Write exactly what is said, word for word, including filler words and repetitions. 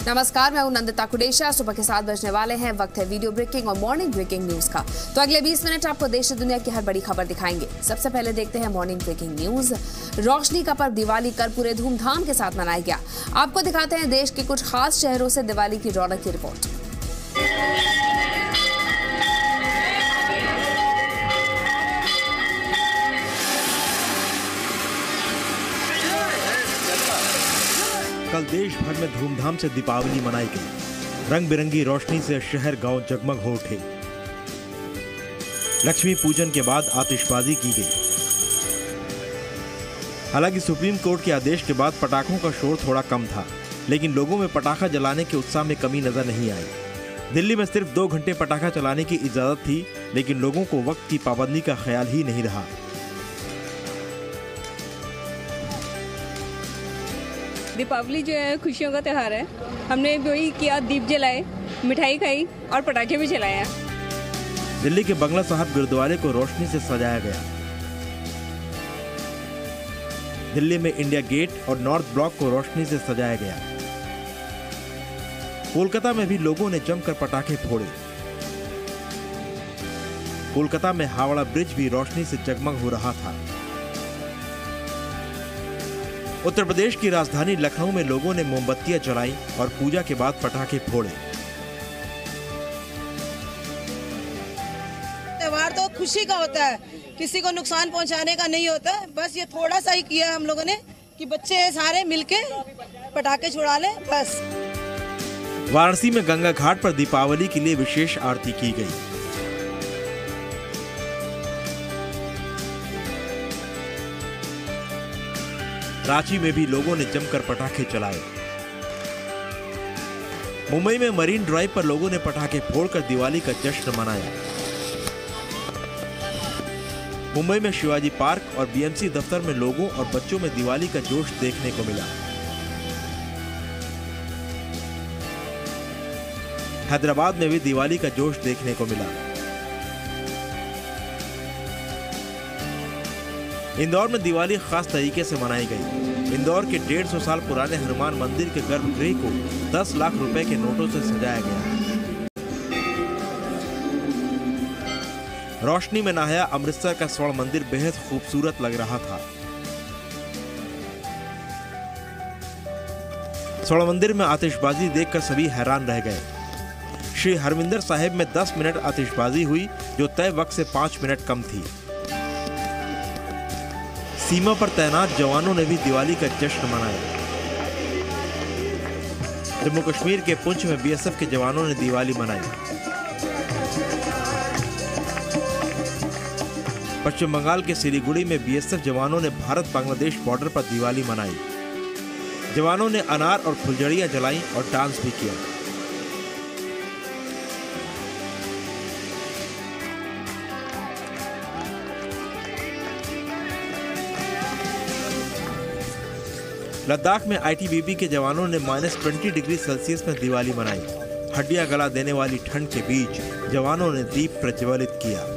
नमस्कार, मैं हूं नंदिता कुडेशा। सुबह के सात बजने वाले हैं। वक्त है वीडियो ब्रेकिंग और मॉर्निंग ब्रेकिंग न्यूज का। तो अगले बीस मिनट आपको देश और दुनिया की हर बड़ी खबर दिखाएंगे। सबसे पहले देखते हैं मॉर्निंग ब्रेकिंग न्यूज। रोशनी का पर्व दिवाली कल पूरे धूमधाम के साथ मनाया गया। आपको दिखाते हैं देश के कुछ खास शहरों से दिवाली की रौनक की रिपोर्ट। कल देश भर में धूमधाम से दीपावली मनाई गई। रंग बिरंगी रोशनी से शहर गांव जगमग हो उठे। लक्ष्मी पूजन के बाद आतिशबाजी की गई। हालांकि सुप्रीम कोर्ट के आदेश के बाद पटाखों का शोर थोड़ा कम था, लेकिन लोगों में पटाखा जलाने के उत्साह में कमी नजर नहीं आई। दिल्ली में सिर्फ दो घंटे पटाखा चलाने की इजाजत थी, लेकिन लोगों को वक्त की पाबंदी का ख्याल ही नहीं रहा। दीपावली जो है खुशियों का त्यौहार है। हमने वही किया, दीप जलाए, मिठाई खाई और पटाखे भी चलाए हैं। दिल्ली के बंगला साहब गुरुद्वारे को रोशनी से सजाया गया। दिल्ली में इंडिया गेट और नॉर्थ ब्लॉक को रोशनी से सजाया गया। कोलकाता में भी लोगों ने जमकर पटाखे फोड़े। कोलकाता में हावड़ा ब्रिज भी रोशनी से जगमग हो रहा था। उत्तर प्रदेश की राजधानी लखनऊ में लोगों ने मोमबत्तियां जलाई और पूजा के बाद पटाखे फोड़े। त्योहार तो खुशी का होता है, किसी को नुकसान पहुंचाने का नहीं होता। बस ये थोड़ा सा ही किया हम लोगों ने कि बच्चे सारे मिलके पटाखे छुड़ा ले बस। वाराणसी में गंगा घाट पर दीपावली के लिए विशेष आरती की गई। रांची में भी लोगों ने जमकर पटाखे चलाए। मुंबई में मरीन ड्राइव पर लोगों ने पटाखे फोड़कर दिवाली का जश्न मनाया। मुंबई में शिवाजी पार्क और बीएमसी दफ्तर में लोगों और बच्चों में दिवाली का जोश देखने को मिला। हैदराबाद में भी दिवाली का जोश देखने को मिला। इंदौर में दिवाली खास तरीके से मनाई गई। इंदौर के डेढ़ सौ साल पुराने हनुमान मंदिर के गर्भगृह को दस लाख रुपए के नोटों से सजाया गया। रोशनी में नहाया अमृतसर का स्वर्ण मंदिर बेहद खूबसूरत लग रहा था। स्वर्ण मंदिर में आतिशबाजी देखकर सभी हैरान रह गए। श्री हरमिंदर साहिब में दस मिनट आतिशबाजी हुई, जो तय वक्त से पांच मिनट कम थी। सीमा पर तैनात जवानों ने भी दिवाली का जश्न मनाया। जम्मू कश्मीर के पुंछ में बीएसएफ के जवानों ने दिवाली मनाई। पश्चिम बंगाल के सिलीगुड़ी में बीएसएफ जवानों ने भारत बांग्लादेश बॉर्डर पर दिवाली मनाई। जवानों ने अनार और फुलझड़ियां जलाई और डांस भी किया। लद्दाख में आईटीबीपी के जवानों ने माइनस ट्वेंटी डिग्री सेल्सियस में दिवाली मनाई। हड्डियां गला देने वाली ठंड के बीच जवानों ने दीप प्रज्वलित किया।